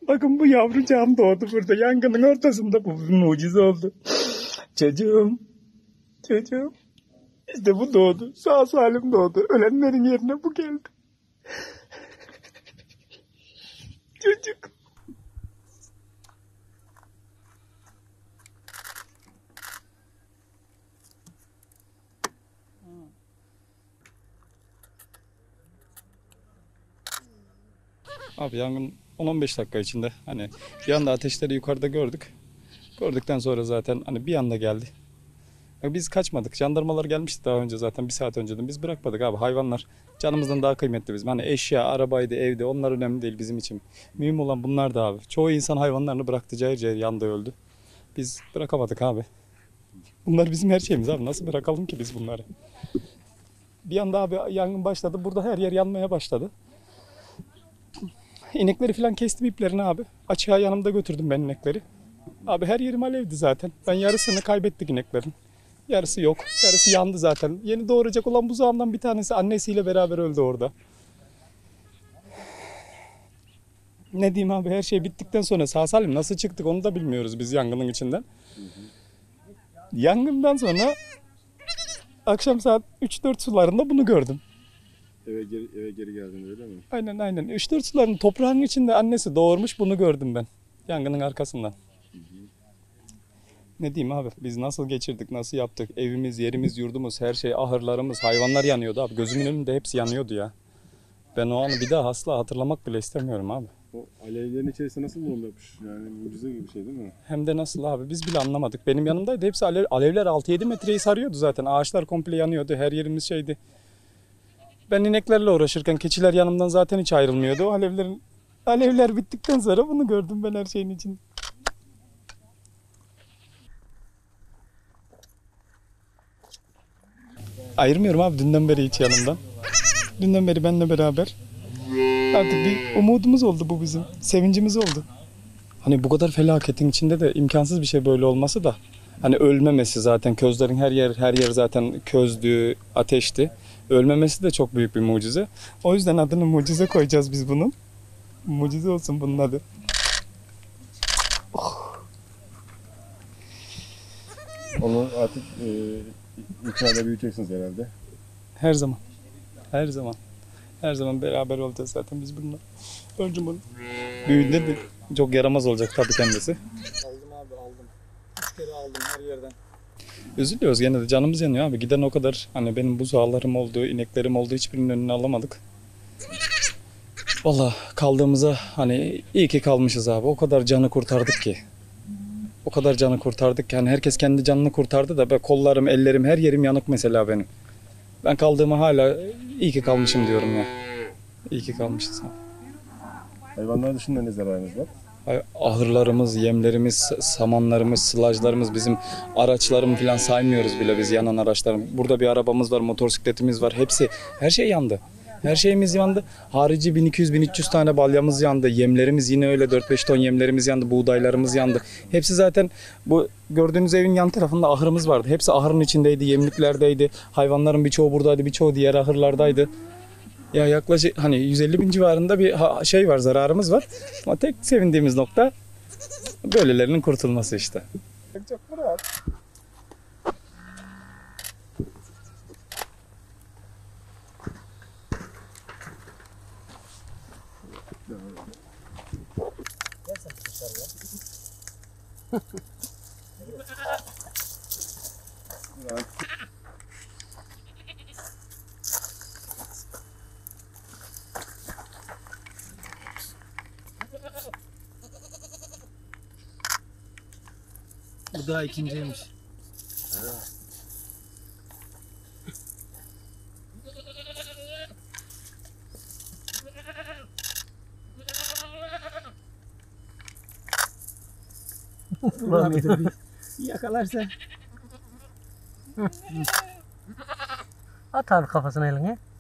Bakın bu yavrucağım doğdu burada. Yangının ortasında. Bu bir mucize oldu. Çocuğum. Çocuğum. İşte bu doğdu. Sağ salim doğdu. Ölenlerin yerine bu geldi. Çocuk. Abi yangın 10-15 dakika içinde hani bir anda ateşleri yukarıda gördük. Gördükten sonra zaten hani bir anda geldi. Biz kaçmadık. Jandarmalar gelmişti daha önce zaten bir saat önceden. Biz bırakmadık abi. Hayvanlar canımızdan daha kıymetli bizim. Hani eşya, arabaydı, evde onlar önemli değil bizim için. Mühim olan bunlar da abi. Çoğu insan hayvanlarını bıraktı cayır cayır yandı öldü. Biz bırakamadık abi. Bunlar bizim her şeyimiz abi. Nasıl bırakalım ki biz bunları? Bir anda abi yangın başladı. Burada her yer yanmaya başladı. İnekleri falan kestim iplerini abi. Açığa yanımda götürdüm ben inekleri. Abi her yerim alevdi zaten. Ben yarısını kaybettik ineklerin. Yarısı yok. Yarısı yandı zaten. Yeni doğuracak olan buzağından bir tanesi annesiyle beraber öldü orada. Ne diyeyim abi, her şey bittikten sonra sağ salim nasıl çıktık onu da bilmiyoruz biz yangının içinden. Yangından sonra akşam saat 3-4 sularında bunu gördüm. Eve geri geldin öyle mi? Aynen. 3-4 suların toprağın içinde annesi doğurmuş, bunu gördüm ben. Yangının arkasından. Ne diyeyim abi, biz nasıl geçirdik, nasıl yaptık? Evimiz, yerimiz, yurdumuz, her şey, ahırlarımız, hayvanlar yanıyordu abi. Gözümün önünde hepsi yanıyordu ya. Ben o anı bir daha asla hatırlamak bile istemiyorum abi. O alevlerin içerisinde nasıl bulunmuş? Yani mucize gibi bir şey değil mi? Hem de nasıl abi, biz bile anlamadık. Benim yanımdaydı, hepsi alevler 6-7 metreyi sarıyordu zaten. Ağaçlar komple yanıyordu, her yerimiz şeydi. Ben ineklerle uğraşırken keçiler yanımdan zaten hiç ayrılmıyordu. O alevler bittikten sonra bunu gördüm ben her şeyin için. Ayırmıyorum abi dünden beri hiç yanımdan. Dünden beri benimle beraber. Artık bir umudumuz oldu bu bizim. Sevincimiz oldu. Hani bu kadar felaketin içinde de imkansız bir şey böyle olması da. Hani ölmemesi zaten, közlerin her yer zaten közdü, ateşti. Ölmemesi de çok büyük bir mucize. O yüzden adını mucize koyacağız biz bunun. Mucize olsun bunun adı. Oh. Onu artık içeride büyüteceksiniz herhalde. Her zaman. Her zaman. Her zaman beraber olacağız zaten biz bununla. Öncüm bunu. Büyüğünde de çok yaramaz olacak tabii kendisi. Aldım abi aldım. 3 kere aldım her yerden. Üzülüyoruz gene de, canımız yanıyor abi. Giden o kadar, hani benim buzağlarım oldu, ineklerim oldu, hiçbirinin önüne alamadık. Vallahi kaldığımıza hani iyi ki kalmışız abi. O kadar canı kurtardık ki. O kadar canı kurtardık ki. Hani herkes kendi canını kurtardı da ben kollarım, ellerim, her yerim yanık mesela benim. Ben kaldığıma hala iyi ki kalmışım diyorum ya. İyi ki kalmışız abi. Hayvanlar dışında ne zararınız var? Ahırlarımız, yemlerimiz, samanlarımız, sılajlarımız, bizim araçlarımı falan saymıyoruz bile biz, yanan araçlarım. Burada bir arabamız var, motosikletimiz var. Hepsi, her şey yandı. Her şeyimiz yandı. Harici 1200-1300 tane balyamız yandı. Yemlerimiz yine öyle 4-5 ton yemlerimiz yandı. Buğdaylarımız yandı. Hepsi zaten bu gördüğünüz evin yan tarafında ahırımız vardı. Hepsi ahırın içindeydi, yemliklerdeydi. Hayvanların birçoğu buradaydı, birçoğu diğer ahırlardaydı. Ya yaklaşık hani 150 bin civarında bir şey var, zararımız var. Ama tek sevindiğimiz nokta böylelerinin kurtulması işte. Çok rahat. Bu daha ikinciymiş. Yakalarsa. At abi kafasına elini.